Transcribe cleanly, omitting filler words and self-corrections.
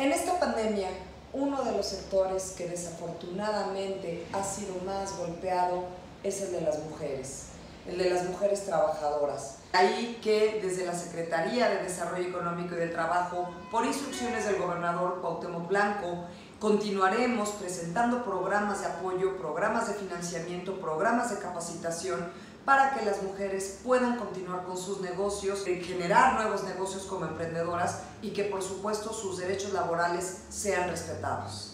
En esta pandemia, uno de los sectores que desafortunadamente ha sido más golpeado es el de las mujeres trabajadoras. Ahí que desde la Secretaría de Desarrollo Económico y del Trabajo, por instrucciones del gobernador Cuauhtémoc Blanco, continuaremos presentando programas de apoyo, programas de financiamiento, programas de capacitación para que las mujeres puedan continuar con sus negocios, generar nuevos negocios como emprendedoras y que por supuesto sus derechos laborales sean respetados.